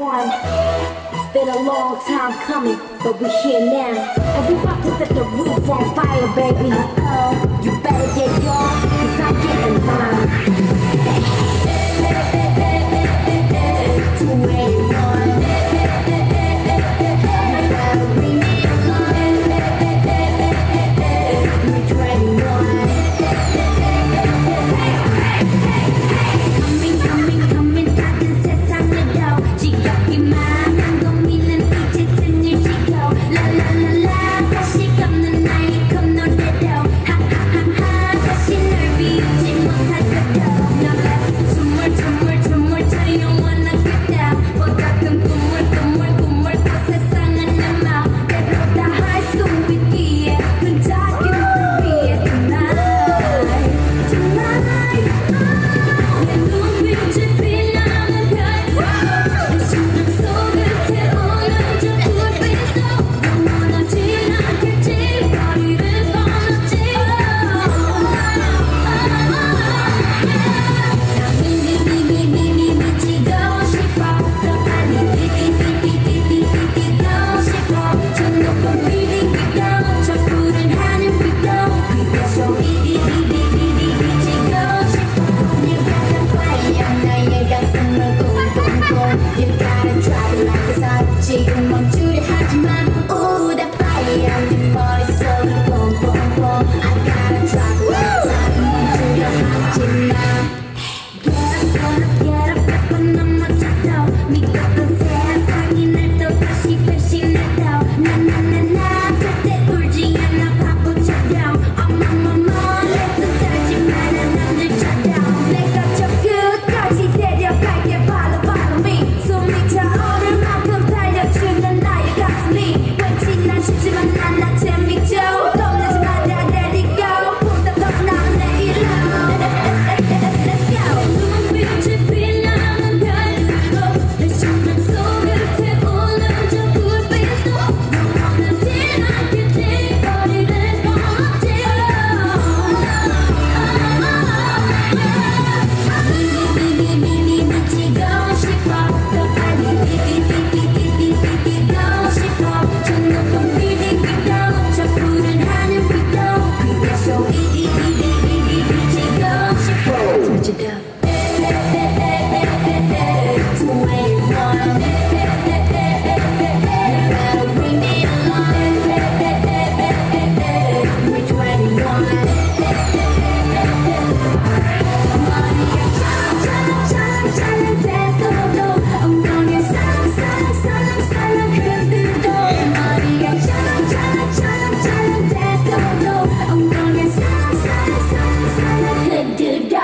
fun. It's been a long time coming, but we're here now. And we about to set the roof on fire, baby. You better get yours, cause I'm getting mine. 281. 지금 멈추려 하지만 Ooh that fire 내 머릿속을 뽕뽕뽕 I gotta drop it 멈추려 하지만 Get up 몇 번 넘어져도 믿었던 세상이 날 또 다시 배신해도 나나나나 절대 울지 않아 바보처럼 어머머머 내 손 떨지 마라 남들처럼 내가 저 끝까지 데려갈게 Follow me 숨이 차오를 만큼 달려주는 나의 가슴이 왠지 난 쉽지만 난 나 재밌죠 겁내지 마 다 let it go 보다 더 나은 내일로 Let's go 눈빛이 빛나는 별들로 내 심장 속을 태우는 저 불빛도 원하진 않겠지 거리를 뻔하지 미치고 싶어 더 빨리 뛰고 싶어 저 높은 빌딩 위도 저 푸른 하늘 위도 그래서 미치고 싶어 Switch it up 281 Bring me along We're 21 찰랑찰랑 대도도 엉덩이에 살랑살랑 흔들도 머리가 찰랑찰랑 대도도 엉덩이에 살랑살랑 흔들어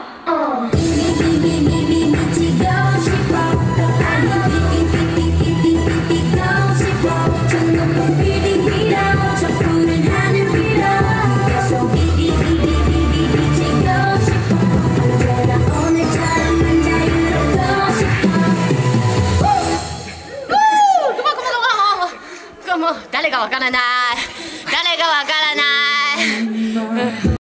미치고 싶어 더 빨리 뛰고 싶어 저 높은 빌딩 위로 저 푸른 하늘 위로 계속 미치고 싶어 언제나 오늘처럼 난 자유롭고 싶어 誰がわからない誰がわからない